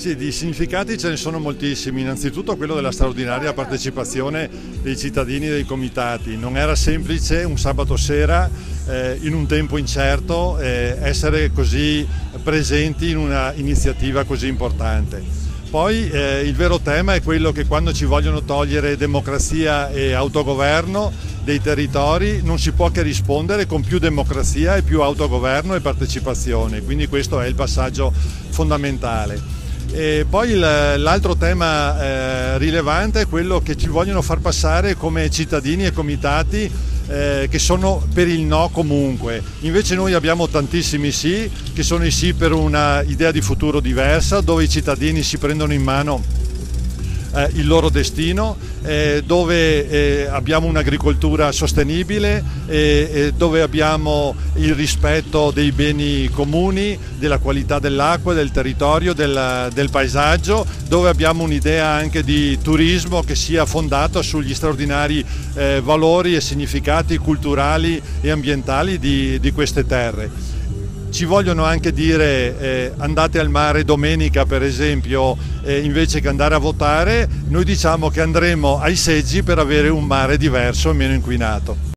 Sì, di significati ce ne sono moltissimi, innanzitutto quello della straordinaria partecipazione dei cittadini e dei comitati. Non era semplice un sabato sera, in un tempo incerto, essere così presenti in una iniziativa così importante. Poi il vero tema è quello che quando ci vogliono togliere democrazia e autogoverno dei territori non si può che rispondere con più democrazia e più autogoverno e partecipazione, quindi questo è il passaggio fondamentale. E poi l'altro tema rilevante è quello che ci vogliono far passare come cittadini e comitati che sono per il no comunque. Invece noi abbiamo tantissimi sì, che sono i sì per una idea di futuro diversa, dove i cittadini si prendono in mano il loro destino, dove abbiamo un'agricoltura sostenibile, dove abbiamo il rispetto dei beni comuni, della qualità dell'acqua, del territorio, del paesaggio, dove abbiamo un'idea anche di turismo che sia fondato sugli straordinari valori e significati culturali e ambientali di queste terre. Ci vogliono anche dire andate al mare domenica per esempio, invece che andare a votare. Noi diciamo che andremo ai seggi per avere un mare diverso e meno inquinato.